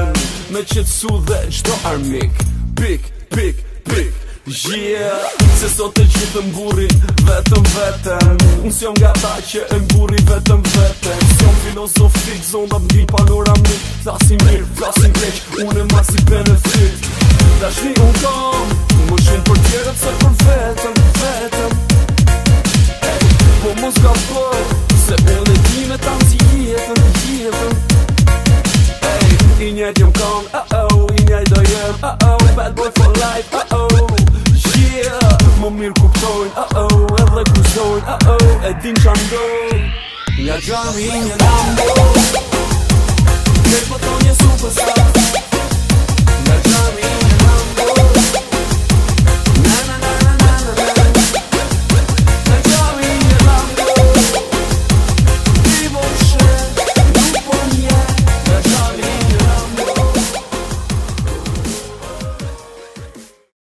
veten, me qetsu dhe qdo armik. Pik, pik, pik, yeah. Se sot e gjithë mburin vetëm veten. Unë s'jom nga ta që e mburi vetëm veten. S'jom filosofik, zonda m'di panoramik. Flasin mirë, flasin keq, unë e masi benefit. Dashni unë kam, më shenë për tjerët se për vetëm, vetëm. Po mos ka për, se unë e di me tam si jetën, jetën. I njejt jom kam, i njejt do jem, bad boy for life, yeah. Më mirë kuptojnë, edhe kuzojnë, e din qa ndojnë. Nga gjami një nambo, kejt më thonë një superstar.